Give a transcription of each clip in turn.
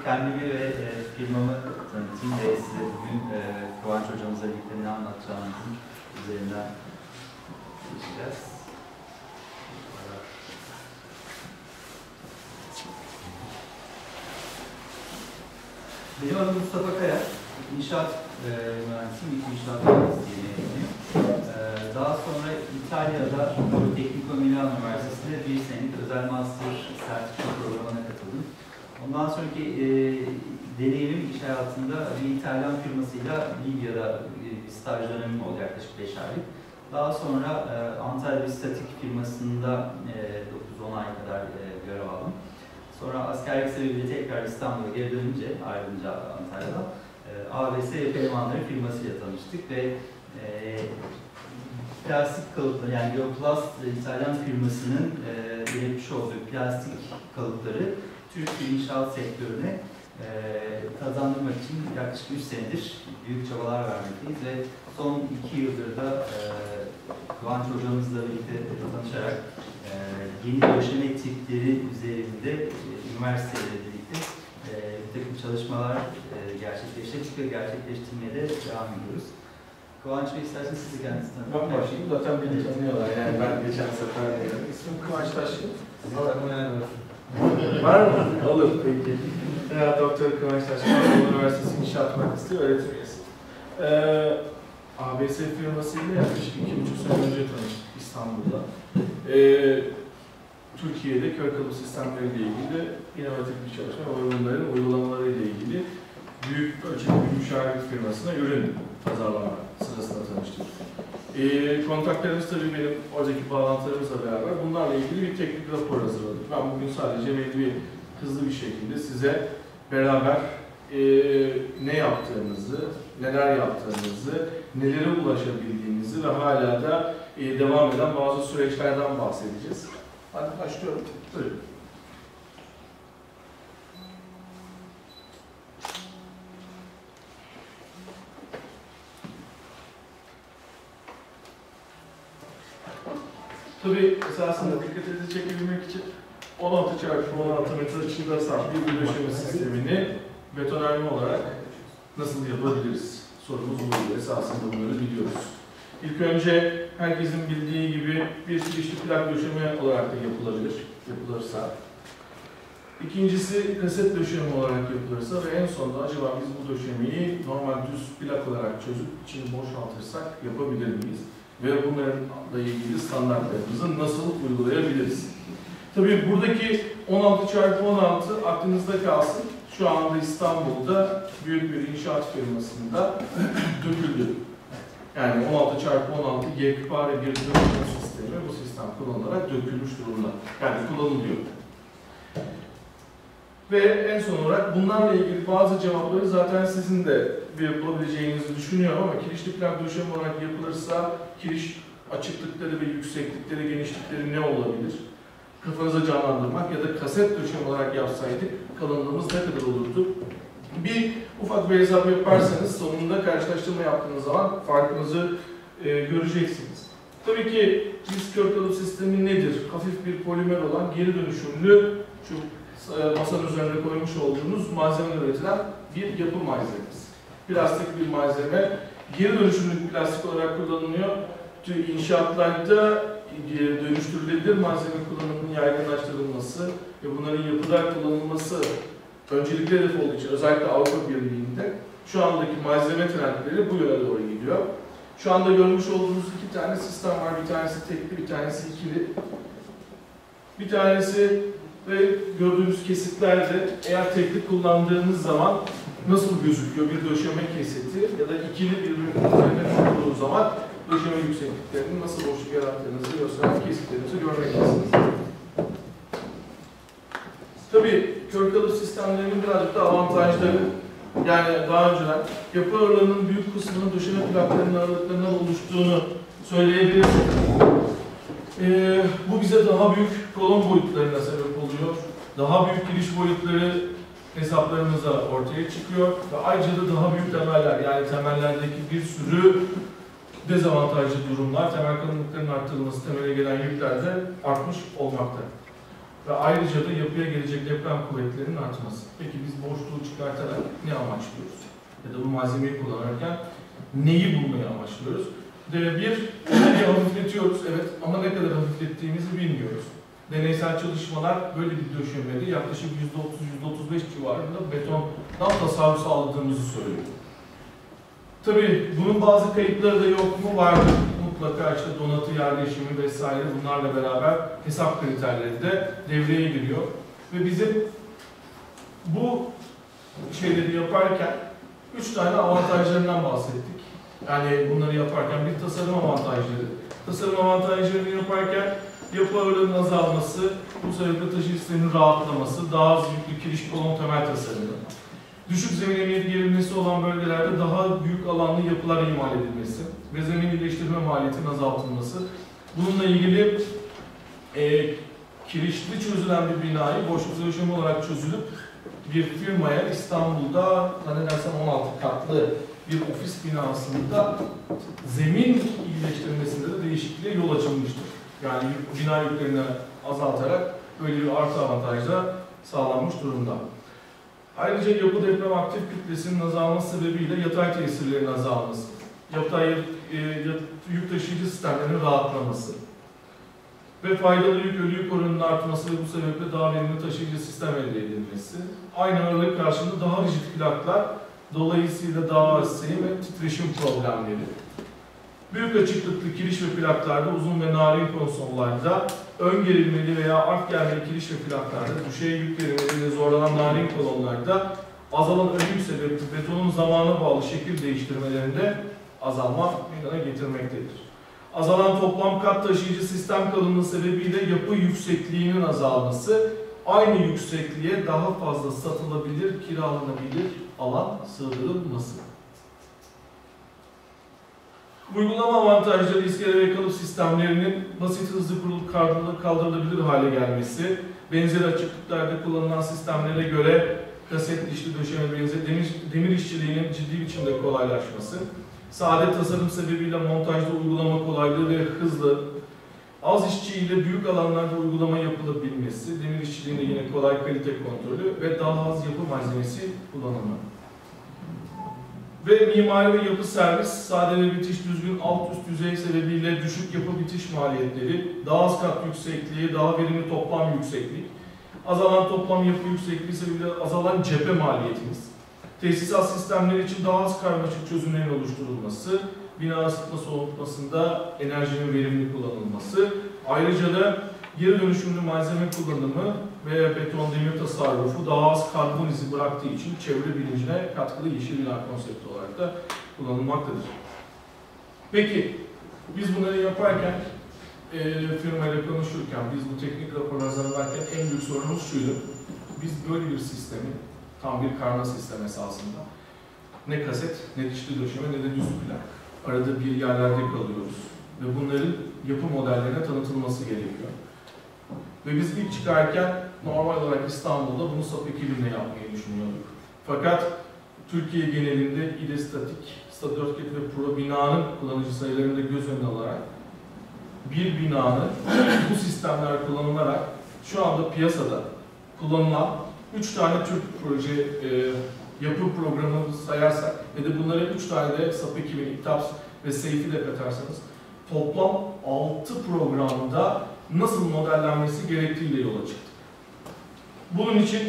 Kendimi ve firmamı tanıtayım ve size bugün Kıvanç hocamızla birlikte ne anlatacağımızın üzerinden geçeceğiz. Benim adım Mustafa Kaya, inşaat mühendisiyim, inşaat mühendisliği mezunuyum. Daha sonra İtalya'da Politecnico Milano Üniversitesi'nde bir senelik özel master sertifika programına katıldım. Ondan sonraki deneyimim iş hayatında bir İtalyan firmasıyla Libya'da bir staj dönemim oldu, yaklaşık 5 aylık. Daha sonra Antalya bir statik firmasında 9-10 ay kadar görev aldım. Sonra askerlik sebebiyle tekrar İstanbul'a geri dönünce, ayrılınca Antalya'da ABS Yapı Elemanları firmasıyla tanıştık ve plastik kalıpları, yani Geoplast İtalyan firmasının üretmiş olduğu plastik kalıpları Türk inşaat sektörüne kazandırmak için yaklaşık 3 senedir büyük çabalar vermekteyiz ve son 2 yıldır da Kıvanç hocamızla birlikte tanışarak yeni döşeme tipleri üzerinde üniversiteyle birlikte bir takım çalışmalar gerçekleştirdik ve gerçekleştirmeye de devam ediyoruz. Kıvanç Bey, isterseniz sizi kendinizi tanıtın. Ben başlayayım. Zaten beni tanıyorlar. Yani ben geçen sefer diyorum. İsmim Kıvanç Taşkın. Var mı? Olur peki. Doktor Kıvanç Taşkın. Anadolu Üniversitesi İnşaat Mühendisliği öğretim üyesi. ABS firmasıyla yaklaşık 2,5 sene önce tanıştık İstanbul'da. Türkiye'de kör kalıp sistemleriyle ilgili inovatif bir çalışma ve bunların uygulamalarıyla ilgili büyük ölçekli bir müşavir firmasına ürün pazarlama sırasında tanıştık. Kontaklarımız tabii benim oradaki bağlantılarımızla beraber bunlarla ilgili bir teknik rapor hazırladık. Ben bugün sadece belli hızlı bir şekilde size beraber ne yaptığınızı, neler yaptığınızı, nelere ulaşabildiğinizi ve hala da devam eden bazı süreçlerden bahsedeceğiz. Hadi başlıyorum. Buyurun. Tabii esasında dikkatinizi çekebilmek için 16x16 metre açıda sahip bir döşeme sistemini betonarme olarak nasıl yapabiliriz? Sorumuz bu. Esasında bunları biliyoruz. İlk önce herkesin bildiği gibi bir kirişli plak döşeme olarak da yapılırsa. İkincisi kaset döşeme olarak yapılırsa ve en sonunda acaba biz bu döşemeyi normal düz plak olarak çözüp içini boşaltırsak yapabilir miyiz? Ve bunlarla ilgili standartlarımızı nasıl uygulayabiliriz? Tabii buradaki 16x16 aklınızda kalsın. Şu anda İstanbul'da büyük bir inşaat firmasında döküldü. Yani 16x16 yekpare bir dökülme sistemi bu sistem kullanılarak dökülmüş durumda. Yani kullanılıyor. Ve en son olarak bunlarla ilgili bazı cevapları zaten sizin de bulabileceğinizi düşünüyorum ama kirişli plak döşeme olarak yapılırsa kiriş açıklıkları ve yükseklikleri, genişlikleri ne olabilir? Kafanıza canlandırmak ya da kaset döşeme olarak yapsaydık kalınlığımız ne kadar olurdu? Bir ufak bir hesap yaparsanız sonunda karşılaştırma yaptığınız zaman farkınızı göreceksiniz. Tabii ki biz kör kalıp sistemi nedir? Hafif bir polimer olan geri dönüşümlü şu masanın üzerine koymuş olduğunuz malzemeden üretilen bir yapı malzemesi. Plastik bir malzeme. Geri dönüşümlü plastik olarak kullanılıyor. İnşaatlarda dönüştürülebilir malzeme kullanımının yaygınlaştırılması ve bunların yapıda kullanılması öncelikli hedef olduğu için özellikle Avrupa Birliği'nde şu andaki malzeme trendleri bu yöne doğru gidiyor. Şu anda görmüş olduğunuz iki tane sistem var. Bir tanesi tekli, bir tanesi ikili. Bir tanesi ve gördüğünüz kesitlerde eğer tekli kullandığınız zaman nasıl gözüküyor bir döşeme kesiti ya da ikili birbirinin üzerine kurulduğu zaman döşeme yüksekliklerinin nasıl boşluk yarattığınızı gösteren kesitlerinizi görmektesiniz. Tabii kör kalıp sistemlerinin birazcık da avantajları, yani daha önceden yapı ağırlığının büyük kısmının döşeme plaklarının ağırlıklarından oluştuğunu söyleyebiliriz. Bu bize daha büyük kolon boyutlarına sebep oluyor. Daha büyük giriş boyutları hesaplarımıza ortaya çıkıyor ve ayrıca da daha büyük temeller, yani temellerdeki bir sürü dezavantajlı durumlar, temel kalınlıkların arttırılması, temele gelen yükler de artmış olmakta. ve ayrıca da yapıya gelecek deprem kuvvetlerinin artması. Peki biz boşluğu çıkartarak ne amaçlıyoruz? Ya da bu malzemeyi kullanırken neyi bulmayı amaçlıyoruz? Bir, onları hafifletiyoruz, evet, ama ne kadar hafiflettiğimizi bilmiyoruz. Deneysel çalışmalar böyle bir döşemede yaklaşık %30-%35 civarında betondan tasarruf sağladığımızı söylüyor. Tabii bunun bazı kayıtları da yok mu? Vardır. Mutlaka işte donatı yerleşimi vesaire bunlarla beraber hesap kriterleri de devreye giriyor. Ve bizim bu şeyleri yaparken 3 tane avantajlarından bahsettik. Yani bunları yaparken bir tasarım avantajları. Tasarım avantajlarını yaparken yapı ağırlığının azalması, bu sebeple taşıyıcı sistemin rahatlaması, daha az yüklü kiriş kolon temel tasarımı. Düşük zemin emniyet gerilmesi olan bölgelerde daha büyük alanlı yapılar imal edilmesi ve zemin iyileştirme maliyetinin azaltılması. Bununla ilgili kirişli çözülen bir binayı boşluk döşeme olarak çözülüp bir firmaya İstanbul'da zannedersem 16 katlı bir ofis binasında zemin iyileştirmesinde de değişikliğe yol açılmıştır. Yani bina yüklerini azaltarak böyle bir artı avantaj da sağlanmış durumda. Ayrıca yapı deprem aktif kütlesinin azalması sebebiyle yatay tesirlerin azalması, yatay yük taşıyıcı sistemlerin rahatlaması ve faydalı yük ölü yük oranının artması ve bu sebeple daha verimli taşıyıcı sistem elde edilmesi, aynı ağırlık karşılığında daha rigid plaklar, dolayısıyla daha az seyir ve titreşim problemleri. Büyük açıklıklı kiriş ve plaklarda uzun ve narin konsollarda, ön gerilmeli veya art germeli kiriş ve plaklarda, düşey yük verimliliğine zorlanan narin kolonlarda azalan ölüm sebebi betonun zamana bağlı şekil değiştirmelerinde azalma meydana getirmektedir. Azalan toplam kat taşıyıcı sistem kalınlığı sebebiyle yapı yüksekliğinin azalması, aynı yüksekliğe daha fazla satılabilir, kiralanabilir alan sığdırılması. Uygulama avantajları iskele ve kalıp sistemlerinin basit hızlı kurulup kaldırılabilir hale gelmesi, benzer açıklıklarda kullanılan sistemlere göre kaset dişli döşeme benzeri demir işçiliğinin ciddi biçimde kolaylaşması, sade tasarım sebebiyle montajda uygulama kolaylığı ve hızlı, az işçi ile büyük alanlarda uygulama yapılabilmesi, demir işçiliğinde yine kolay kalite kontrolü ve daha az yapı malzemesi kullanımı. Ve mimari ve yapı servis, sade ve bitiş düzgün alt üst düzey sebebiyle düşük yapı bitiş maliyetleri, daha az kat yüksekliği, daha verimli toplam yükseklik, azalan toplam yapı yüksekliği sebebiyle azalan cephe maliyetimiz, tesisat sistemleri için daha az karmaşık çözümlerin oluşturulması, bina ısıtma soğutmasında enerjinin verimli kullanılması, ayrıca da geri dönüşümlü malzeme kullanımı ve beton demir tasarrufu daha az karbon izi bıraktığı için çevre bilincine katkılı yeşil bina konsepti olarak da kullanılmaktadır. Peki, biz bunları yaparken, firmayla konuşurken, biz bu teknik raporları hazırlarken en büyük sorunumuz şuydu. Biz böyle bir sistemi, tam bir karma sistem esasında, ne kaset, ne dişli döşeme, ne de düz plak. Arada bir yerlerde kalıyoruz ve bunların yapı modellerine tanıtılması gerekiyor. Ve biz ilk çıkarken normal olarak İstanbul'da bunu SAP ekibinle yapmayı düşünüyorduk. Fakat Türkiye genelinde İDEStatik, STA4 ve Pro binanın kullanıcı sayılarını da göz önüne alarak bir binanın bu sistemler kullanılarak şu anda piyasada kullanılan 3 tane Türk proje yapı programı sayarsak ve de bunlara 3 tane de SAP ekibini, İTAPS ve SEIF'i de katarsanız toplam 6 programda nasıl modellenmesi gerektiğiyle yola çıktık. Bunun için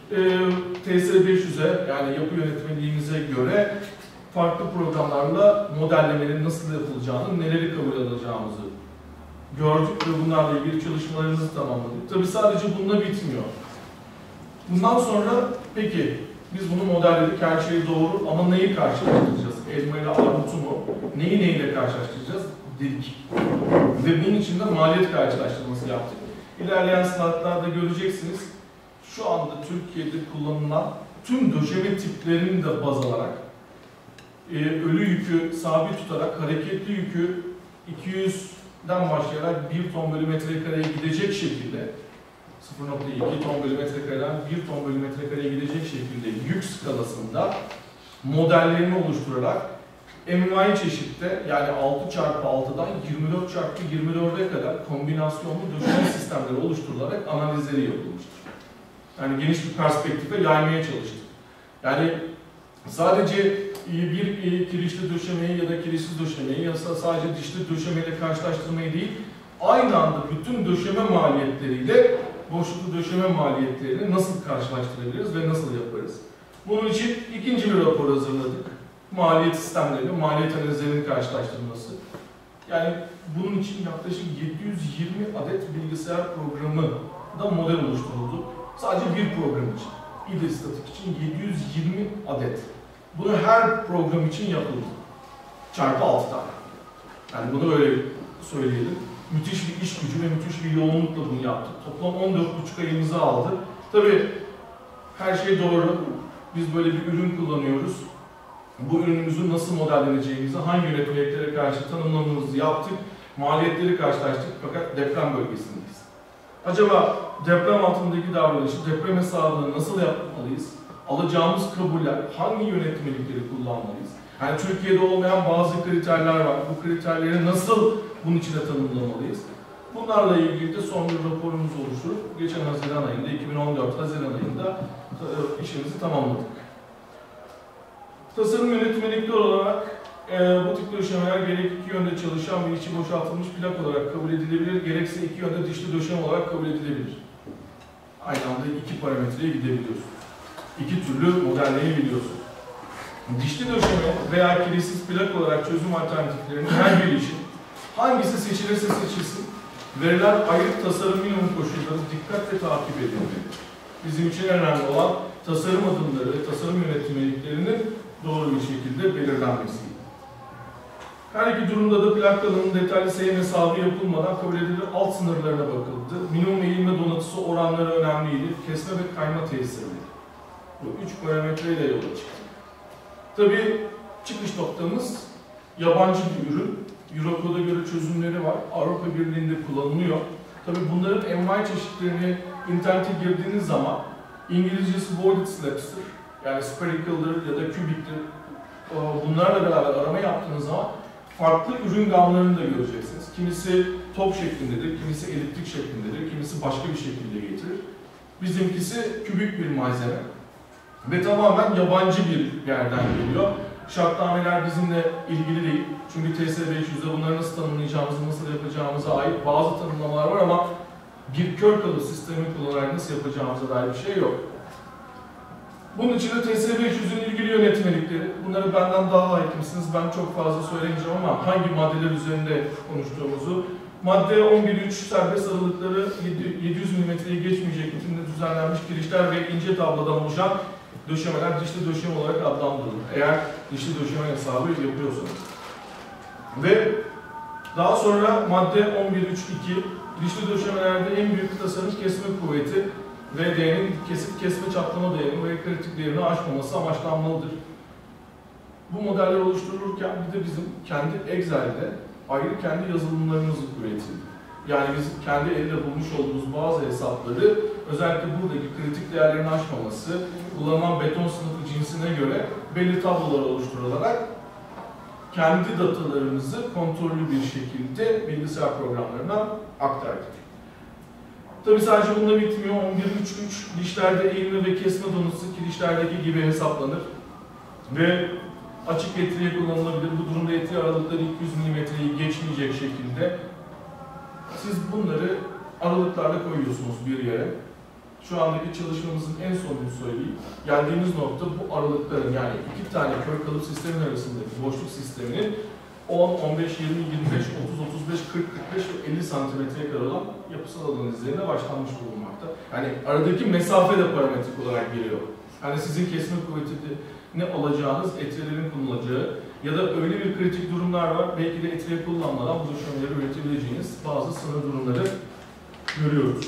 TS500'e yani yapı yönetmeliğimize göre farklı programlarla modellemenin nasıl yapılacağını, neleri kabul alacağımızı gördük ve bunlarla ilgili çalışmalarımızı tamamladık. Tabii sadece bununla bitmiyor. Bundan sonra peki biz bunu modelledik, her şey doğru ama neyi karşılaştıracağız? Elma ile armutu mu? Neyi neyle karşılaştıracağız? Dedik. Ve bunun için de maliyet karşılaştırması yaptık. İlerleyen slaytlarda göreceksiniz. Şu anda Türkiye'de kullanılan tüm döşeme tiplerini de baz alarak ölü yükü sabit tutarak hareketli yükü 200'den başlayarak 1 ton bölü metrekareye gidecek şekilde 0.2 ton bölü metrekareden 1 ton bölü metrekareye gidecek şekilde yük skalasında modellerini oluşturarak envai çeşitte, yani 6x6'dan 24x24'e kadar kombinasyonlu döşeme sistemleri oluşturularak analizleri yapılmıştır. Yani geniş bir perspektife yaymaya çalıştık. Yani sadece bir kirişli döşemeyi ya da kirişsiz döşemeyi ya da sadece dişli döşemeyle karşılaştırmayı değil, aynı anda bütün döşeme maliyetleriyle boşluklu döşeme maliyetlerini nasıl karşılaştırabiliriz ve nasıl yaparız? Bunun için ikinci bir rapor hazırladık. Maliyet sistemleri, maliyet analizlerinin karşılaştırılması. Yani bunun için yaklaşık 720 adet bilgisayar programı da model oluşturuldu. Sadece bir program için. İDEStatik için 720 adet. Bunu her program için yapıldı. Çarpı 6 tane. Yani bunu öyle söyleyelim. Müthiş bir iş gücü ve müthiş bir yoğunlukla bunu yaptık. Toplam 14,5 ayımızı aldı. Tabii her şey doğru. Biz böyle bir ürün kullanıyoruz. Bu ürünümüzün nasıl modelleneceğimizi, hangi yönetmeliklere karşı tanımlamamızı yaptık. Maliyetleri karşılaştık fakat deprem bölgesindeyiz. Acaba deprem altındaki davranışı, deprem hesabını nasıl yapmalıyız? Alacağımız kabuller, hangi yönetmelikleri kullanmalıyız? Yani Türkiye'de olmayan bazı kriterler var. Bu kriterleri nasıl bunun içine tanımlamalıyız? Bunlarla ilgili de son bir raporumuz oluşturup geçen Haziran ayında, 2014 Haziran ayında işimizi tamamladık. Tasarım yönetmelikli olarak bu tip döşemeler gerek iki yönde çalışan ve içi boşaltılmış plak olarak kabul edilebilir, gerekse iki yönde dişli döşeme olarak kabul edilebilir. Aynı anda iki parametreye gidebiliyorsun. İki türlü modelleyebiliyorsun. Dişli döşeme veya kirişsiz plak olarak çözüm alternatiflerinin her biri için hangisi seçilirse seçilsin, verilen ayrı tasarım minimum koşulları dikkatle takip edilmelidir. Bizim için önemli olan tasarım adımları ve tasarım yönetmeliklerinin doğru bir şekilde belirlenmesi. Her iki durumda da plak kalınlığının detaylı seyir hesabı yapılmadan kabul edilir alt sınırlarına bakıldı. Minimum eğilme donatısı oranları önemliydi. Kesme ve kayma tesirleri. Bu üç parametreyle yola çıktı. Tabii çıkış noktamız yabancı bir ürün. Eurocode'a göre çözümleri var. Avrupa Birliği'nde kullanılıyor. Tabii bunların envai çeşitlerini internete girdiğiniz zaman İngilizcesi Voided Slabs'tır. Yani spherical'dır ya da cubic'tir. Bunlarla beraber arama yaptığınız zaman farklı ürün gamlarını da göreceksiniz. Kimisi top şeklindedir, kimisi eliptik şeklindedir, kimisi başka bir şekilde getirir. Bizimkisi kübik bir malzeme ve tamamen yabancı bir yerden geliyor. Şartnameler bizimle ilgili değil. Çünkü TS500'de bunları nasıl tanımlayacağımızı, nasıl yapacağımıza ait bazı tanımlamalar var ama bir kör kalıp sistemi kullanarak nasıl yapacağımıza dair bir şey yok. Bunun için de TS500'ün ilgili yönetmelikleri, bunları benden daha hakimsiniz, ben çok fazla söylemeyeceğim ama hangi maddeler üzerinde konuştuğumuzu, madde 11.3 serbest aralıkları 700 mm'yi geçmeyecek biçimde düzenlenmiş kirişler ve ince tablodan oluşan döşemeler dişli döşeme olarak adlandırılır. Eğer dişli döşeme hesabı yapıyorsanız. Ve daha sonra madde 11.3.2 dişli döşemelerde en büyük tasarım kesme kuvveti ve değerin kesip kesme çatlama değerini ve kritik değerini aşmaması amaçlanmalıdır. Bu modeller oluşturulurken bir de bizim kendi Excel'de ayrı kendi yazılımlarımızı üretildi. Yani biz kendi elde bulmuş olduğumuz bazı hesapları özellikle buradaki kritik değerlerin aşmaması, kullanılan beton sınıfı cinsine göre belli tablolar oluşturularak kendi datalarımızı kontrollü bir şekilde bilgisayar programlarına aktardık. Tabi sadece bununla bitmiyor. 11.3.3 dişlerde eğilme ve kesme donusu kirişlerdeki gibi hesaplanır. Ve açık etriye kullanılabilir. Bu durumda etri aralıkları 200 mm'yi geçmeyecek şekilde siz bunları aralıklarla koyuyorsunuz bir yere. Şu andaki çalışmamızın en sonunu söyleyeyim. Geldiğimiz nokta bu aralıkların yani iki tane kör kalıp sistemin arasındaki boşluk sisteminin 10, 15, 20, 25, 30, 35, 40, 45 ve 50 santimetreye kadar olan yapısal analizlerine başlanmış bulunmakta. Yani aradaki mesafe de parametrik olarak geliyor. Yani sizin kesme kuvveti ne alacağınız, etrelerin kullanılacağı ya da öyle bir kritik durumlar var, belki de etriye kullanmadan bu döşemeleri üretebileceğiniz bazı sınır durumları görüyoruz.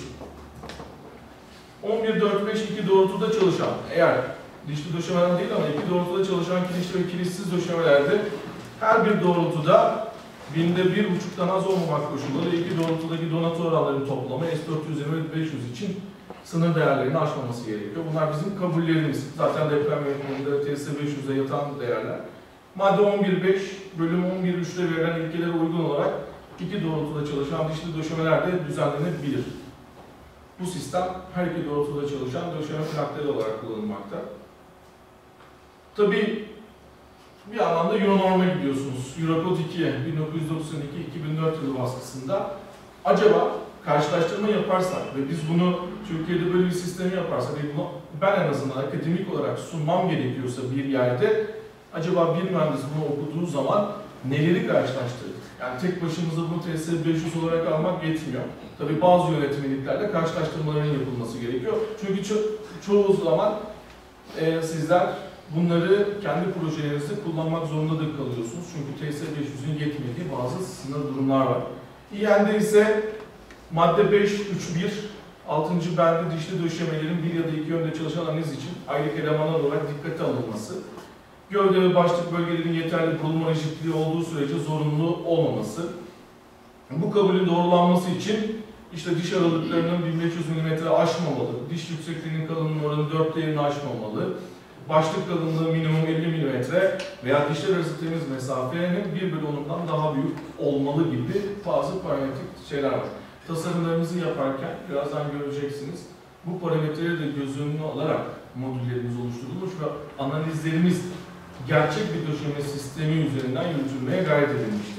11.4.5.2 doğrultuda çalışan, eğer dişli döşemeden değil ama iki doğrultuda çalışan kirişli ve kirişsiz döşemelerde her bir doğrultuda binde 1,5'tan az olmamak koşulları iki doğrultudaki donatı oranlarının toplamı S420 ve 500 için sınır değerlerini aşmaması gerekiyor. Bunlar bizim kabullerimiz. Zaten deprem yönetmeliğinde TS500'de yatan değerler. Madde 11.5 bölüm 11.3'te verilen ilkelere uygun olarak iki doğrultuda çalışan dişli döşemeler de düzenlenebilir. Bu sistem her iki doğrultuda çalışan döşeme plakları olarak kullanılmakta. Tabii bir anlamda Euronorm'a gidiyorsunuz. Eurocode 2, 1992-2004 yılı baskısında. Acaba karşılaştırma yaparsak ve biz bunu Türkiye'de böyle bir sistemi yaparsak ve bunu ben en azından akademik olarak sunmam gerekiyorsa bir yerde, acaba bir mühendis bunu okuduğu zaman neleri karşılaştırır? Yani tek başımıza bunu TS500 olarak almak yetmiyor. Tabii bazı yönetmeliklerde karşılaştırmaların yapılması gerekiyor. Çünkü çoğu zaman sizler bunları kendi projelerinizde kullanmak zorunda da kalıyorsunuz. Çünkü TS500'ün yetmediği bazı sınır durumlar var. İYEN'de ise madde 5.3.1 6. bende dişli döşemelerin bir ya da iki yönde çalışan analiz için aylık elemanlar olarak dikkate alınması, gövde ve başlık bölgelerin yeterli bulunma eşitliği olduğu sürece zorunlu olmaması, bu kabulün doğrulanması için işte diş aralıklarının 1500 mm aşmamalı, diş yüksekliğinin kalınlığının oranı 4 değerini aşmamalı, başlık kalınlığı minimum 50 mm veya dişler arası temiz mesafenin 1/10'dan daha büyük olmalı gibi bazı parametrik şeyler var. Tasarımlarımızı yaparken birazdan göreceksiniz. Bu parametreleri de göz önüne alarak modüllerimiz oluşturulmuş ve analizlerimiz gerçek bir döşeme sistemi üzerinden yürütülmeye gayret edilmiştir.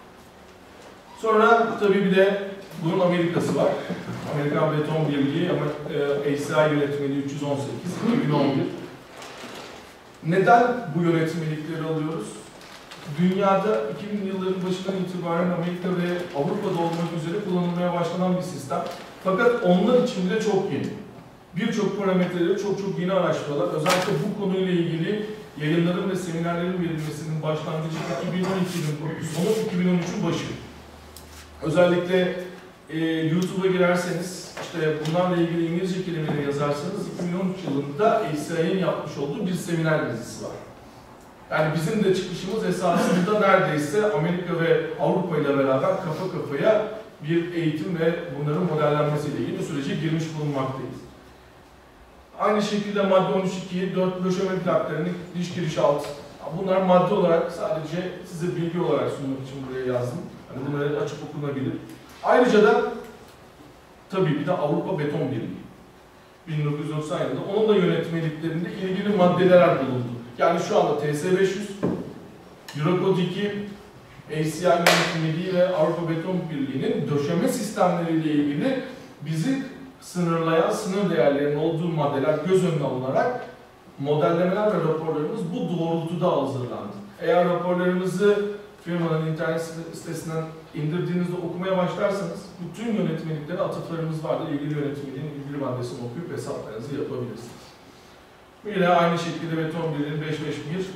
Sonra tabii bir de bunun Amerikası var. Amerikan Beton Birliği ama ACI yönetmeliği 318 2011. Neden bu yönetmelikleri alıyoruz? Dünyada 2000'li yılların başından itibaren Amerika ve Avrupa'da olmak üzere kullanılmaya başlanan bir sistem. Fakat onlar için bile çok yeni. Birçok parametreleri çok yeni araştırıyorlar. Özellikle bu konuyla ilgili yayınların ve seminerlerin verilmesinin başlangıcı 2012'nin sonu, 2013'ün başı. Özellikle YouTube'a girerseniz, işte bunlarla ilgili İngilizce kelimeleri yazarsanız 2013 yılında ACI'nin yapmış olduğu bir seminer dizisi var. Yani bizim de çıkışımız esasında neredeyse Amerika ve Avrupa ile beraber kafa kafaya bir eğitim ve bunların modellenmesiyle ilgili sürece girmiş bulunmaktayız. Aynı şekilde madde 13.2, 4 döşeme plaklarının diş giriş alt. Bunlar madde olarak sadece size bilgi olarak sunmak için buraya yazdım. Yani bunları açıp okunabilir. Ayrıca da tabii bir de Avrupa Beton Birliği. 1990 yılında onun da yönetmeliklerinde ilgili maddeler bulundu. Yani şu anda TS500, Eurocode 2, ACI yönetmeliği ve Avrupa Beton Birliği'nin döşeme sistemleriyle ilgili bizi sınırlayan sınır değerlerinin olduğu maddeler göz önüne alınarak modellemeler ve raporlarımız bu doğrultuda hazırlandı. Eğer raporlarımızı firmanın internet sitesinden indirdiğinizde okumaya başlarsanız bütün yönetmeliklere atıflarımız vardır. İlgili yönetmeliğin ilgili maddesini okuyup hesaplarınızı yapabilirsiniz. Yine aynı şekilde Beton Birliği'nin 551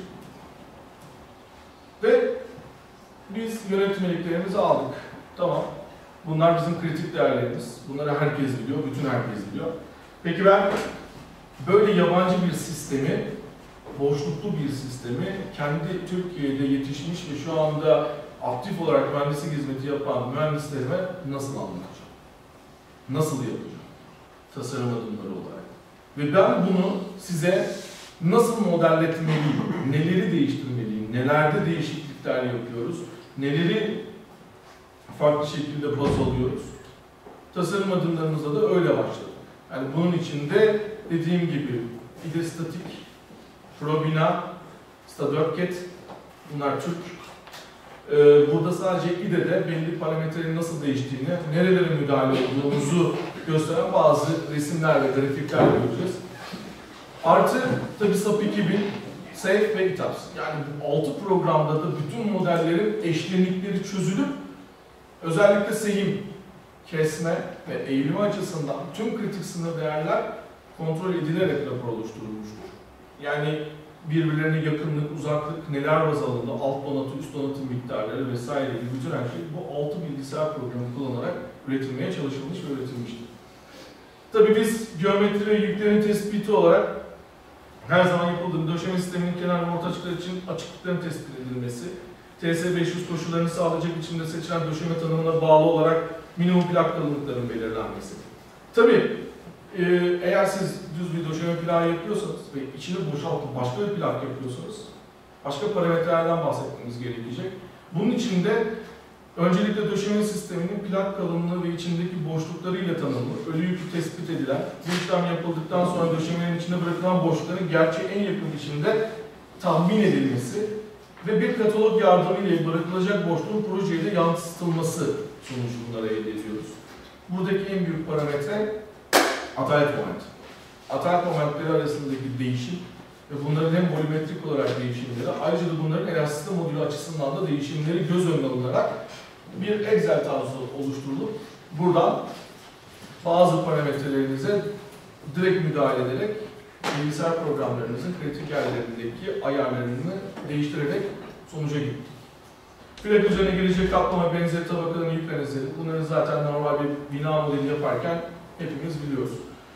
ve biz yönetmeliklerimizi aldık. Tamam. Bunlar bizim kritik değerlerimiz. Bunları herkes biliyor, bütün herkes biliyor. Peki ben böyle yabancı bir sistemi, boşluklu bir sistemi kendi Türkiye'de yetişmiş ve şu anda aktif olarak mühendislik hizmeti yapan mühendislerime nasıl anlatacağım? Nasıl yapacağım? Tasarım adımları olarak. Ve ben bunu size nasıl modelletmeliyim? Neleri değiştirmeliyim? Nelerde değişiklikler yapıyoruz? Neleri farklı şekilde baz alıyoruz? Tasarım adımlarımızda da öyle başladık. Yani bunun içinde dediğim gibi İDEStatik, Probina, Stadörket, bunlar Türk. Burada sadece İDE'de belli parametrenin nasıl değiştiğini, nerelere müdahale olduğumuzu gösteren bazı resimler ve grafikler göreceğiz. Artı tabi SAP 2000, SAFE ve ITAPS. Yani bu 6 programda da bütün modellerin eşlenikleri çözülüp özellikle seyim, kesme ve eğilme açısından tüm kritik sınır değerler kontrol edilerek rapor oluşturulmuştur. Yani birbirlerine yakınlık, uzaklık, neler baz alındı, alt donatım, üst donatım miktarları vesaire gibi bütün her şey bu 6 bilgisayar programı kullanarak üretilmeye çalışılmış ve üretilmiştir. Tabii biz geometri ve yüklerin tespiti olarak her zaman yapıldığında döşeme sisteminin kenar ve orta açıklar için açıklıkların tespit edilmesi, TS500 koşullarını sağlayacak biçimde seçilen döşeme tanımına bağlı olarak minimum plak kalınlıkların belirlenmesi. Tabii eğer siz düz bir döşeme plağı yapıyorsanız ve içini boşaltıp başka bir plak yapıyorsanız başka parametrelerden bahsetmemiz gerekecek. Bunun için de öncelikle döşeme sisteminin plak kalınlığı ve içindeki boşluklarıyla tanımlı, ölü yükü tespit edilen, bu işlem yapıldıktan sonra döşemenin içinde bırakılan boşlukların gerçeğe en yakın biçimde tahmin edilmesi ve bir katalog yardımıyla bırakılacak boşluğun projeye de yansıtılması sonucu bunları elde ediyoruz. Buradaki en büyük parametre atalet momenti. Atalet momentleri arasındaki değişim ve bunların hem volümetrik olarak değişimleri, ayrıca da bunların elastisite modülü açısından da değişimleri göz önüne alınarak bir Excel tablosu oluşturulup buradan bazı parametrelerinize direkt müdahale ederek bilgisayar programlarınızın kritik yerlerindeki ayarlarını değiştirerek sonuca gitti. Plak üzerine gelecek kaplama benzeri tabakaların yük analizleri, bunları zaten normal bir bina modeli yaparken hepimiz biliyoruz.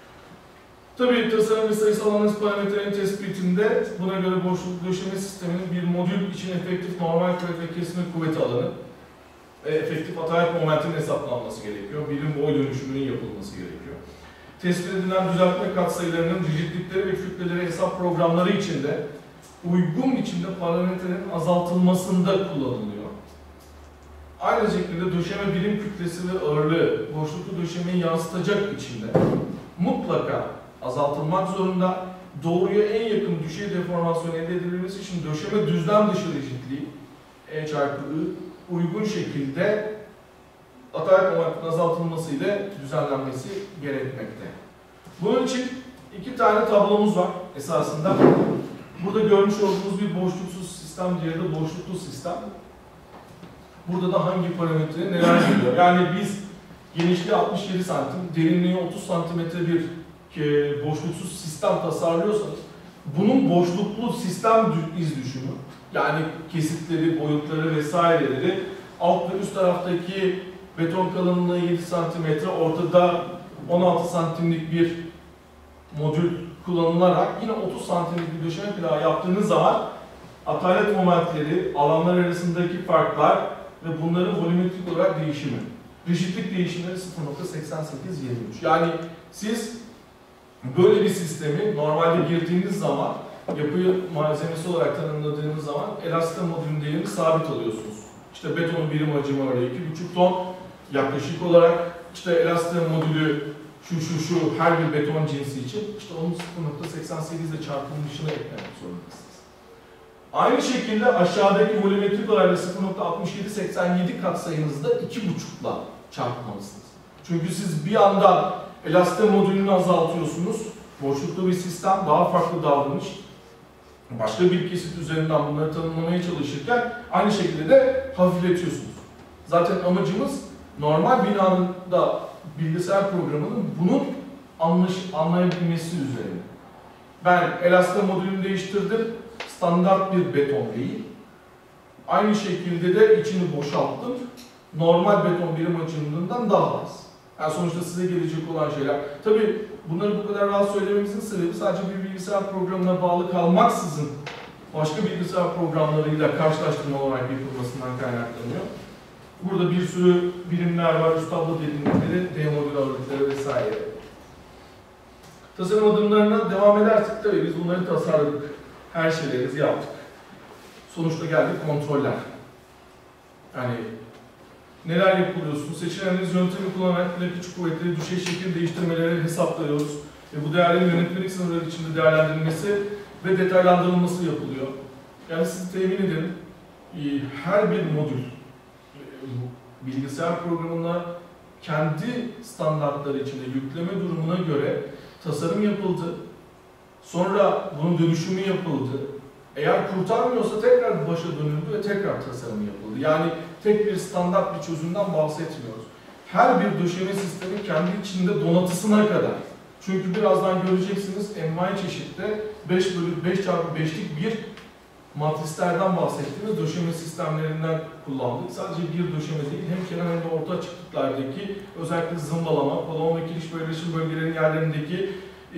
Tabii tasarım ve sayısal analiz parametrelerinin tespitinde buna göre boşluk döşeme sisteminin bir modül için efektif normal kuvvet ve kesme kuvveti alanı, efektif atalet momentinin hesaplanması gerekiyor. Birim boy dönüşümünün yapılması gerekiyor. Tespit edilen düzeltme katsayılarının rigidlikleri ve kütleleri hesap programları içinde uygun biçimde parametrelerin azaltılmasında kullanılıyor. Aynı şekilde döşeme birim kütlesi ve ağırlığı boşluklu döşemeyi yansıtacak biçimde mutlaka azaltılmak zorunda. Doğruya en yakın düşey deformasyon elde edilmesi için döşeme düzlem dışı rigidliği E çarpı I uygun şekilde atalet momentinin azaltılması ile düzenlenmesi gerekmekte. Bunun için iki tane tablomuz var esasında. Burada görmüş olduğunuz bir boşluksuz sistem, diğeri de boşluklu sistem. Burada da hangi parametre neler geliyor? Yani biz genişliği 67 santim, derinliği 30 santimetre bir boşluksuz sistem tasarlıyorsanız bunun boşluklu sistem iz düşümü, yani kesitleri, boyutları vesaireleri alt ve üst taraftaki beton kalınlığı 7 santimetre, ortada 16 santimlik bir modül kullanılarak yine 30 santimlik bir döşeme plağı yaptığınız zaman atalet momentleri, alanlar arasındaki farklar ve bunların volümetrik olarak değişimi. Rigidlik değişimleri 0.8823. Yani siz böyle bir sistemi normalde girdiğiniz zaman, yapıyı malzemesi olarak tanımladığınız zaman elastik modülün değerini sabit alıyorsunuz. İşte betonun birim hacmi öyle 2,5 ton yaklaşık olarak, işte elastik modülü şu her bir beton cinsi için işte onun 0.88 ile çarpılmışını eklemek zorundasınız. Aynı şekilde aşağıdaki volümetrik olarak 0.6787 katsayınızda 2,5'la çarpmalısınız. Çünkü siz bir yandan elastik modülünü azaltıyorsunuz, boşluklu bir sistem, daha farklı davranış, başka bir kesit üzerinden bunları tanımlamaya çalışırken aynı şekilde de hafifletiyorsunuz. Zaten amacımız normal binanın da bilgisayar programının bunun anlayabilmesi üzerine. Ben elastik modülünü değiştirdim, standart bir beton değil. Aynı şekilde de içini boşalttım, normal beton birim hacminden daha az. Yani sonuçta size gelecek olan şeyler. Tabii bunları bu kadar rahat söylememizin sebebi sadece bir bilgisayar programına bağlı kalmaksızın başka bilgisayar programlarıyla karşılaştırma olarak yapılmasından kaynaklanıyor. Burada bir sürü birimler var, üst tablo derinlikleri, D modül ağırlıkları vesaire. Tasarım adımlarına devam edersek tabii biz bunları tasarladık. Her şeylerimizi yaptık. Sonuçta geldik kontroller. Yani neler yapılıyorsunuz? Seçilen analiz yöntemi kullanarak plak kuvvetleri, düşey şekil değiştirmeleri hesaplıyoruz. Ve bu değerlerin yönetmelik sınırları içinde değerlendirilmesi ve detaylandırılması yapılıyor. Yani siz temin edin, her bir modül bilgisayar programına kendi standartları içinde yükleme durumuna göre tasarım yapıldı. Sonra bunun dönüşümü yapıldı. Eğer kurtarmıyorsa tekrar başa dönüldü ve tekrar tasarım yapıldı. Yani tek bir standart bir çözümden bahsetmiyoruz. Her bir döşeme sistemi kendi içinde donatısına kadar. Çünkü birazdan göreceksiniz envai çeşitte 5x5'lik bir matrislerden bahsettiğimiz döşeme sistemlerinden kullandık. Sadece bir döşeme değil, hem kenar hem de orta açıklıklardaki özellikle zımbalama, kolon ve kiriş paylaşım bölgelerinin yerlerindeki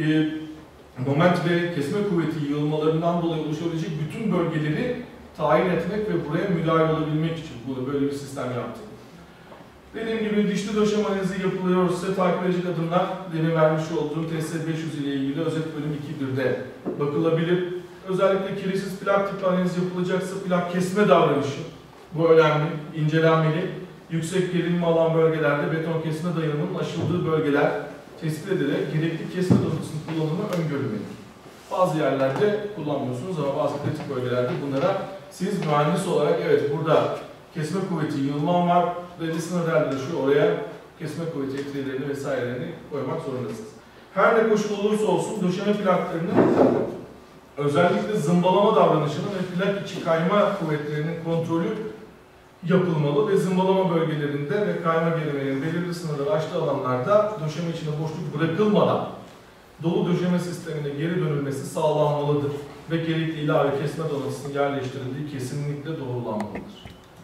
moment ve kesme kuvveti yığılmalarından dolayı oluşabilecek bütün bölgeleri tayin etmek ve buraya müdahale olabilmek için böyle bir sistem yaptık. Dediğim gibi dişli döşeme analizi yapılıyor. Size takip edecek adımlar demin vermiş olduğum TS500 ile ilgili özet bölüm 2.1'de bakılabilir. Özellikle kirişsiz plak tip analiz yapılacaksa plak kesme davranışı. Bu önemli, incelenmeli. Yüksek gerilim alan bölgelerde beton kesme dayanımının aşıldığı bölgeler tespit edilerek gerekli kesme donanımının kullanımı öngörülmelidir. Bazı yerlerde kullanmıyorsunuz ama bazı kritik bölgelerde bunlara siz mühendis olarak evet burada kesme kuvveti yığılman var, belli sınır değerleri oraya kesme kuvveti etkililerini vesairelerini koymak zorundasınız. Her ne koşul olursa olsun döşeme plaklarının özellikle zımbalama davranışının ve plak içi kayma kuvvetlerinin kontrolü yapılmalı ve zımbalama bölgelerinde ve kayma gerimelerinin belirli sınırları aştığı alanlarda döşeme içine boşluk bırakılmadan dolu döşeme sistemine geri dönülmesi sağlanmalıdır ve gerekli ilave kesme donatısının yerleştirildiği kesinlikle doğrulanmalıdır.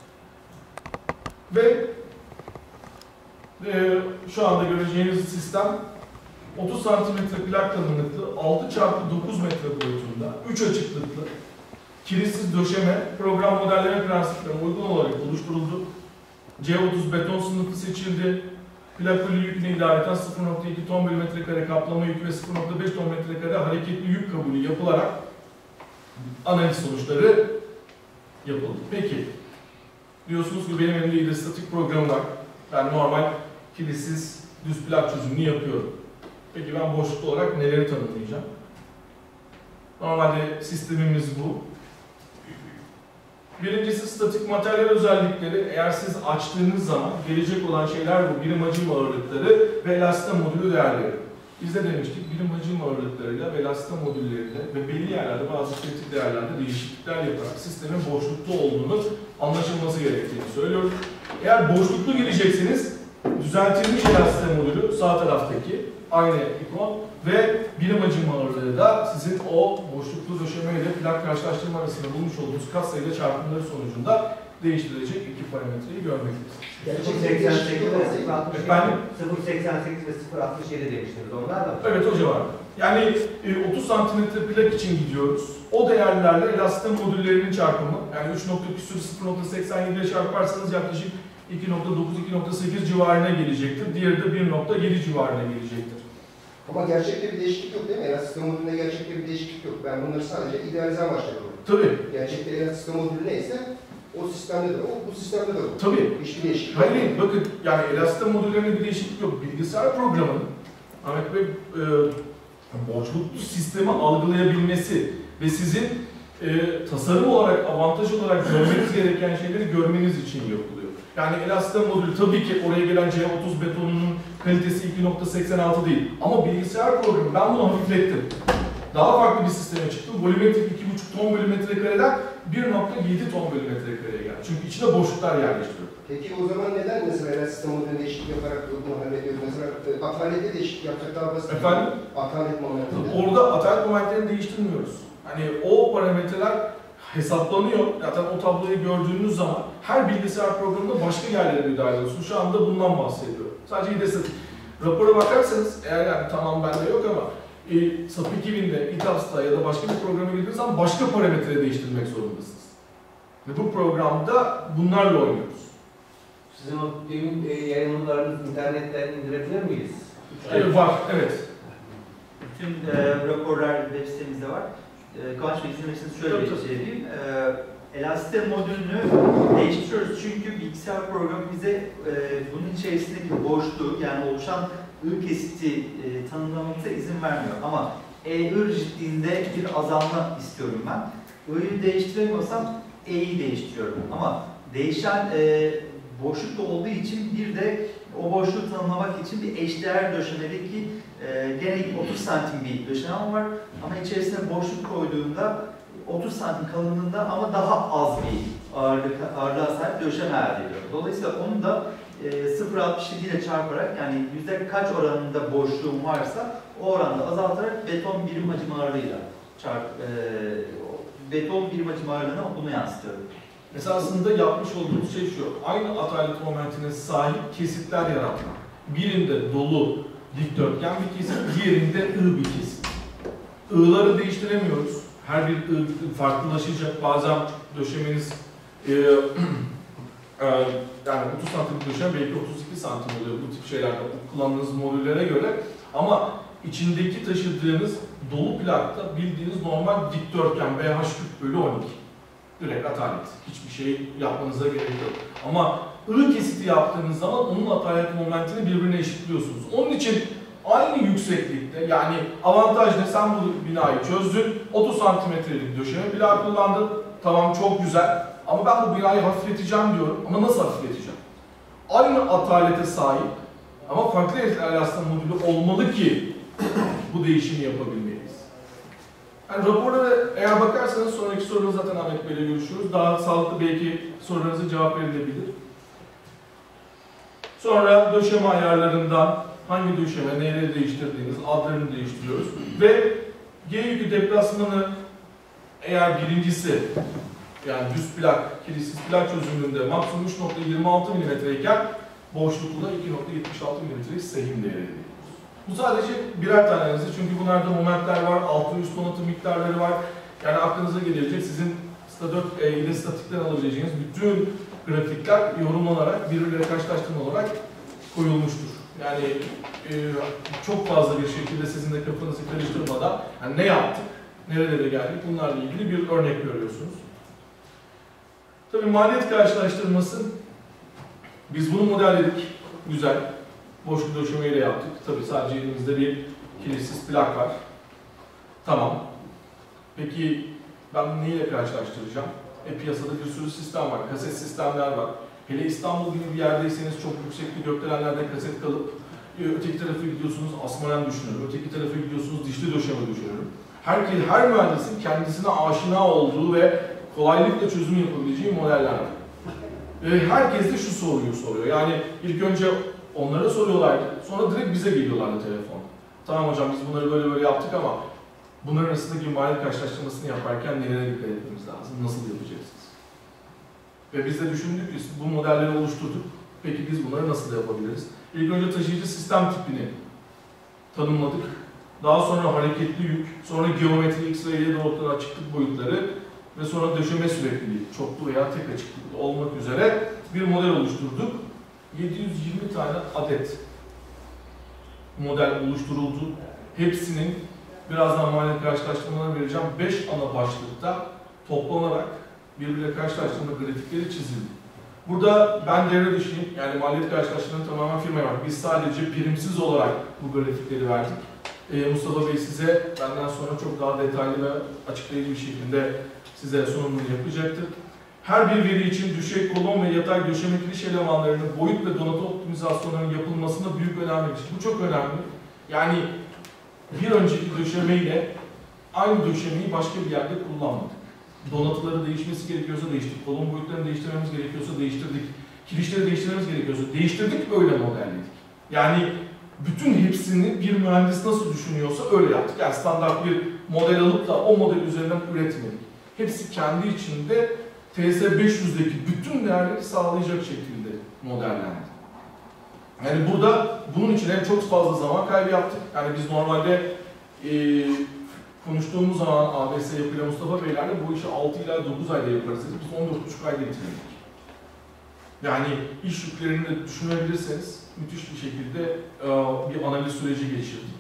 Ve şu anda göreceğiniz sistem 30 cm plak kalınlıklı 6x9 metre boyutunda 3 açıklıklı kirişsiz döşeme program modelleme prensiplerine uygun olarak oluşturuldu. C30 beton sınıfı seçildi. Plak bölü yüküne ilaveten 0.2 ton bölü metrekare kaplama yükü ve 0.5 ton metrekare hareketli yük kabulü yapılarak analiz sonuçları yapıldı. Peki, diyorsunuz ki benim elimde hidrostatik programı var. Ben normal kirişsiz düz plak çözümünü yapıyorum. Peki ben boşluklu olarak neleri tanımlayacağım? Normalde sistemimiz bu. Birincisi statik materyal özellikleri. Eğer siz açtığınız zaman gelecek olan şeyler bu. Birim hacim ağırlıkları ve elastin modülü değerleri. Biz de demiştik birim hacim ağırlıklarıyla ve elastin modülleriyle ve belli yerlerde bazı kritik değerlerde değişiklikler yaparak sistemin boşluklu olduğunu anlaşılması gerektiğini söylüyoruz. Eğer boşluklu gireceksiniz, düzeltilmiş elastin modülü sağ taraftaki aynı ikon ve birim hacim ağırlığı da sizin o boşluklu döşeme ile plak karşılaştırma arasında bulmuş olduğunuz katsayıda çarpımları sonucunda değiştirilecek iki parametreyi görmektesiniz. 0.88 ve 0.67. Efendim? 0.88 ve 0.67 demiştiniz. Onlar da mı? Evet o civarda. Yani 30 cm plak için gidiyoruz. O değerlerle elastin modüllerinin çarpımı, yani 3 nokta küsur 0.87 ile çarparsanız yaklaşık 2.9-2.8 civarına gelecektir. Diğeri de 1.7 civarına gelecektir. Ama gerçekte bir değişiklik yok değil mi? Elastik modülünde gerçekte bir değişiklik yok. Ben bunları sadece idealize amaçla yapıyorum. Tabii. Gerçekte elastik modülü neyse o sistemde de o, bu sistemde de o. Tabii. Hiçbir değişiklik yok. Hayır, bakın yani elastin modüllerinde bir değişiklik yok. Bilgisayar programının Ahmet Bey boşluklu sistemi algılayabilmesi ve sizin tasarım olarak, avantaj olarak görmeniz gereken şeyleri görmeniz için yapılıyor. Yani elastin modülü tabii ki oraya gelen C30 betonunun kalitesi 2.86 değil. Ama bilgisayar programı, ben bunu hafiflettim. Daha farklı bir sisteme çıktım. Volümetrik 2.5 ton bölü metrekareden 1.7 ton bölü metrekareye geldi. Çünkü içine boşluklar yerleştiriyor. Peki o zaman neden mesela elastik modülünde değişiklik yaparak bunu hallediyoruz? Mesela atalette değişiklik yapacak daha basit. Efendim? Atalet momentinde. Orada atalet momentlerini değiştirmiyoruz. Hani o parametreler hesaplanıyor. Zaten o tabloyu gördüğünüz zaman her bilgisayar programında başka yerlere müdahale ediyorsun. Şu anda bundan bahsediyorum. Sadece hidrostatik. Rapora bakarsanız, eğer yani tamam bende yok ama SAP 2000'de, İTAPS'ta ya da başka bir programa girdiğiniz zaman başka parametreyi değiştirmek zorundasınız. Ve bu programda bunlarla oynuyoruz. Sizin o demin yayınlarınızı internetten indirebilir miyiz? Evet, var, evet. Bütün raporlar web sitemizde var. Kıvanç Bey izin verirseniz şöyle bir şey diyeyim. Elastin modülünü değiştiriyoruz çünkü bilgisayar programı bize bunun içerisindeki boşluğu yani oluşan ığ kesiti tanımlamamıza izin vermiyor. Ama ığ rigidliğinde bir azalma istiyorum ben. I'yı değiştiremiyorsam E'yi değiştiriyorum. Ama değişen boşluk da olduğu için bir de o boşluğu tanımlamak için bir eşdeğer döşemedeki gene 30 santim bir döşemem var. Ama içerisine boşluk koyduğunda 30 santim kalınlığında ama daha az bir ağırlığa sahip döşeme elde ediyor. Dolayısıyla onu da 0.67 ile çarparak yani yüzde kaç oranında boşluğum varsa o oranda azaltarak beton birim hacim ağırlığıyla beton birim hacim ağırlığına bunu yansıtıyorum. Esasında yapmış olduğumuz şey şu, aynı atalet momentine sahip kesitler yaratmak. Birinde dolu dikdörtgen bir kesit, diğerinde ığ bir kesit. I'ları değiştiremiyoruz. Her bir ığ farklılaşacak. Bazen döşemeniz yani 30 santim döşem belki 32 santim oluyor bu tip şeylerde kullandığınız modüllere göre. Ama içindeki taşıdığınız dolu plakta bildiğiniz normal dikdörtgen BH40/12. Direkt atalet. Hiçbir şey yapmanıza gerek yok. Ama I kesiti yaptığınız zaman onun atalet momentini birbirine eşitliyorsunuz. Onun için aynı yükseklikte, yani avantaj ne? Sen bu binayı çözdün, 30 santimetrelik döşeme plağı kullandın. Tamam, çok güzel. Ama ben bu binayı hafifleteceğim diyorum. Ama nasıl hafifleteceğim? Aynı atalete sahip ama farklı elastan modülü olmalı ki bu değişimi yapabilmeliyiz. Yani raporlara eğer bakarsanız sonraki soruda zaten Ahmet Bey'le görüşüyoruz. Daha sağlıklı belki sorularınıza cevap verilebilir. Sonra döşeme ayarlarından hangi döşeme, neyle değiştirdiğiniz adlarını değiştiriyoruz. Ve G yükü deplasmanı eğer birincisi, yani düz plak, kilisiz plak çözümünde maksimum 3.26 mm iken boşluklu da 2.76 mm sehim değeri. Bu sadece birer tanenizi, çünkü bunlarda momentler var, altı üst donatım miktarları var. Yani aklınıza gelecek sizin ile statikten alabileceğiniz bütün grafikler yorumlanarak, birbirleriyle karşılaştırma koyulmuştur. Yani çok fazla bir şekilde sizin de kafanızı karıştırmadan yani ne yaptık, nerelere geldik bunlarla ilgili bir örnek görüyorsunuz. Tabii maliyet karşılaştırması, biz bunu modelledik. Güzel. Boşluk döşemeyle yaptık. Tabii sadece elimizde bir kilisiz plak var. Tamam. Peki ben bunu neyle karşılaştıracağım? Piyasada bir sürü sistem var. Kaset sistemler var. Hele İstanbul gibi bir yerdeyseniz çok yüksekli gökdelenlerde kaset kalıp öteki tarafı gidiyorsunuz asmaran düşünürüm. Öteki tarafı gidiyorsunuz dişli döşeme düşünürüm. Her mühendisin kendisine aşina olduğu ve kolaylıkla çözüm yapabileceği modeller var. Herkes de şu soruyu soruyor. Yani ilk önce onlara soruyorlardı. Sonra direkt bize geliyorlardı telefon. Tamam hocam biz bunları böyle yaptık ama bunların arasındaki maliyet karşılaştırmasını yaparken nelere dikkat etmemiz lazım? Nasıl yapacaksınız? Ve biz de düşündük ki bu modelleri oluşturduk. Peki biz bunları nasıl yapabiliriz? İlk önce taşıyıcı sistem tipini tanımladık. Daha sonra hareketli yük, sonra geometri X ve Y doğrultuları açıklık boyutları ve sonra döşeme sürekliliği, çoklu veya tek açıklıklı olmak üzere bir model oluşturduk. 720 tane adet model oluşturuldu. Hepsinin birazdan maliyet karşılaştırmalarını vereceğim. 5 ana başlıkta toplanarak birbiriyle karşılaştırma grafikleri çizildi. Burada ben devre dışıyım. Yani maliyet karşılaştırmalarını tamamen firmaya var. Biz sadece primsiz olarak bu grafikleri verdik. Mustafa Bey size benden sonra çok daha detaylı ve açıklayıcı bir şekilde size sunumunu yapacaktır. Her bir veri için düşey kolon ve yatay döşeme kiriş elemanlarının boyut ve donatı optimizasyonlarının yapılmasına büyük önem verir. Bu çok önemli. Yani bir önceki döşemeyle aynı döşemeyi başka bir yerde kullanmadık. Donatıları değişmesi gerekiyorsa değiştirdik. Kolon boyutlarını değiştirmemiz gerekiyorsa değiştirdik. Kirişleri değiştirmemiz gerekiyorsa değiştirdik, öyle modelledik. Yani bütün hepsini bir mühendis nasıl düşünüyorsa öyle yaptık. Yani standart bir model alıp da o model üzerinden üretmedik. Hepsi kendi içinde TS500'deki bütün değerleri sağlayacak şekilde modellendi. Yani burada bunun için hem çok fazla zaman kaybı yaptık. Yani biz normalde konuştuğumuz zaman ABS yapıyla Mustafa Beylerle bu işi 6 ila 9 ayda yaparız dedik. Biz 14,5 ayda bitirdik. Yani iş yüklerini de düşünebilirseniz müthiş bir şekilde bir analiz süreci geçirdik.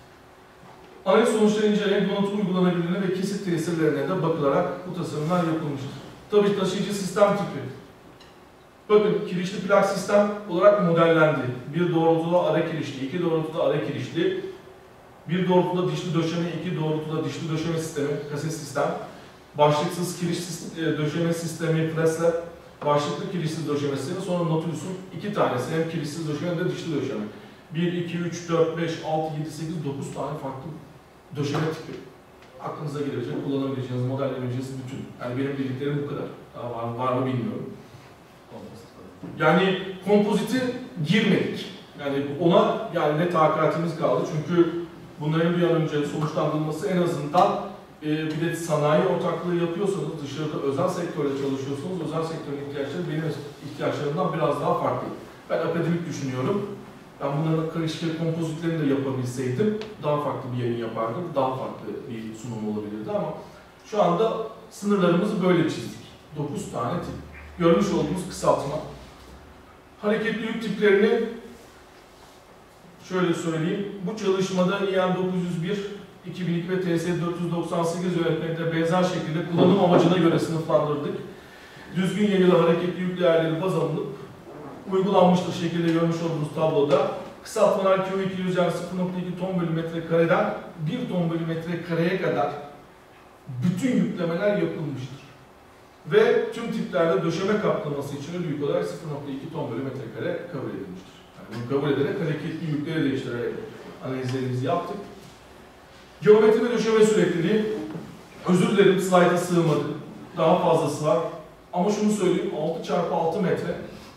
Analiz sonuçları inceleyip donatım uygulanabilirliğine ve kesit tesirlerine de bakılarak bu tasarımlar yapılmıştır. Tabii taşıyıcı sistem tipi. Bakın kirişli plak sistem olarak modellendi. Bir doğrultuda ara kirişli, iki doğrultuda ara kirişli, bir doğrultuda dişli döşeme, iki doğrultuda dişli döşeme sistemi, kaset sistem, başlıksız kiriş döşeme sistemi, presler, başlıklı kirişsiz döşeme sistemi, sonra Nautilus'un iki tanesi, hem kirişsiz döşeme hem de dişli döşeme. 1, 2, 3, 4, 5, 6, 7, 8, 9 tane farklı döşeme tipi. Aklınıza gelecek, kullanabileceğiniz, modelleyebileceğiniz bütün. Yani benim bildiklerim bu kadar. Daha var mı bilmiyorum. Yani kompoziti girmedik. Yani ona yani ne takatimiz kaldı. Çünkü bunların bir an önce sonuçlandırılması en azından bir de sanayi ortaklığı yapıyorsanız, dışarıda özel sektörde çalışıyorsunuz, özel sektörün ihtiyaçları benim ihtiyaçlarımdan biraz daha farklı. Ben akademik düşünüyorum. Ben bunların karışık kompozitlerini de yapabilseydim daha farklı bir yayın yapardım, daha farklı bir sunum olabilirdi ama şu anda sınırlarımızı böyle çizdik. 9 tane tip. Görmüş olduğumuz kısaltma. Hareketli yük tiplerini şöyle söyleyeyim. Bu çalışmada İN 901, 2002 ve TS 498 yönetmeliğinde benzer şekilde kullanım amacına göre sınıflandırdık. Düzgün yayılı hareketli yük değerleri baz alınıp uygulanmıştır şekilde görmüş olduğunuz tabloda kısaltmalar Q2 rüzgar 0.2 ton bölü metrekareden 1 ton bölü metrekareye kadar bütün yüklemeler yapılmıştır. Ve tüm tiplerde döşeme kaplaması için de büyük olarak 0.2 ton bölü metrekare kabul edilmiştir. Yani bunu kabul ederek hareketli yükleri değiştirerek analizlerimizi yaptık. Geometri ve döşeme sürekliliği, özür dilerim slayta sığmadı. Daha fazlası var. Ama şunu söyleyeyim, 6x6 metre.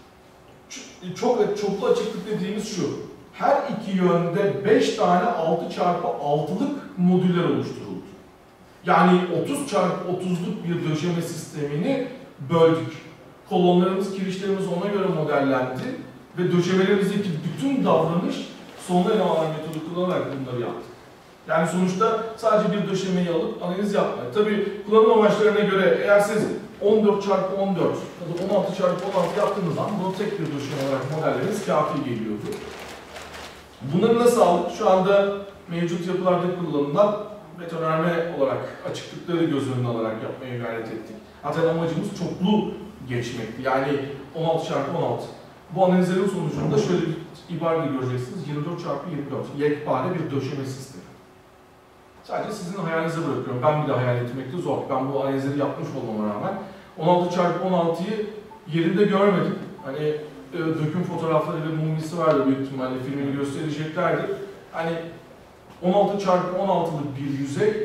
Çoklu açıklık dediğimiz şu. Her iki yönde 5 tane 6x6'lık modüller oluşturuldu. Yani 30x30'luk bir döşeme sistemini böldük. Kolonlarımız, kirişlerimiz ona göre modellendi ve döşemelerimizdeki bütün davranış sonuna elemanlar metodu kullanarak bunları yaptık. Yani sonuçta sadece bir döşemeyi alıp analiz yapmak. Tabii kullanım amaçlarına göre eğer siz 14x14 ya da 16x16 yaptığınız zaman bunu tek bir döşeme olarak modellemeniz kafi geliyordu. Bunları nasıl aldık? Şu anda mevcut yapılarda kullanılan betonarme olarak açıklıkları göz önüne alarak yapmaya gayret ettik. Hatta amacımız çoklu geçmekti. Yani 16x16. Bu analizlerin sonucunda şöyle bir ibare göreceksiniz. 24x24 yekpare bir döşeme sistemi. Sadece sizin hayalinize bırakıyorum. Ben bile hayal etmekte zor. Ben bu analizleri yapmış olmama rağmen 16x16'yı yerinde görmedim. Hani döküm fotoğrafları ve mumisi vardı büyük ihtimalle filmini göstereceklerdi. Hani 16x16'lık bir yüzey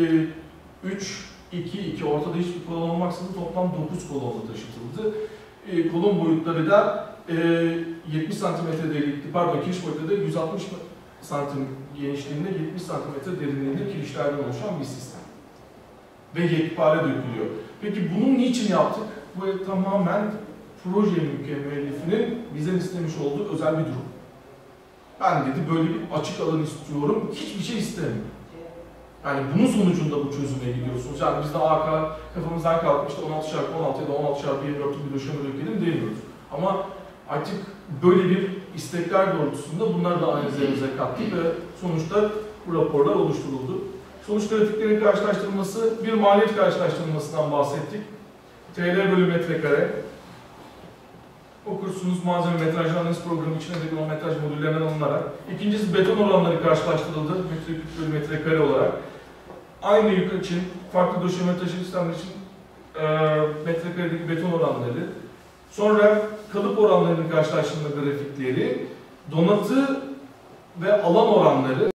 3-2-2 ortada hiçbir kolon olmaksızın toplam 9 kolonla taşıtıldı. Kolon boyutları da 70 cm derinlikli, pardon kiriş boyutları da 160 santim genişliğinde 70 cm derinliğinde kirişlerden oluşan bir sistem. Ve yekpare dökülüyor. Peki bunu niçin yaptık? Bu tamamen proje mükemmellifinin bizden istemiş olduğu özel bir durum. Ben dedi böyle bir açık alan istiyorum, hiçbir şey istemiyorum. Yani bunun sonucunda bu çözüme gidiyorsunuz. Yani biz de AK kafamızdan kalkmıştı 16x16 ya da 16x24'lük bir döşeme dökelim demiyoruz. Ama artık böyle bir istekler doğrultusunda bunları da analizlerimize kattık ve sonuçta bu raporlar oluşturuldu. Sonuç grafiklerin karşılaştırılması, bir maliyet karşılaştırılmasından bahsettik. TL bölü metrekare. Okursunuz malzeme metrajlı analiz programı içine de kilometraj modüllerinden alınarak. İkincisi beton oranları karşılaştırıldı metreküp bölü metrekare olarak. Aynı yük için, farklı döşeme taşı sistemleri için metrekaredeki beton oranları. Sonra kalıp oranlarının karşılaştırma grafikleri, donatı ve alan oranları.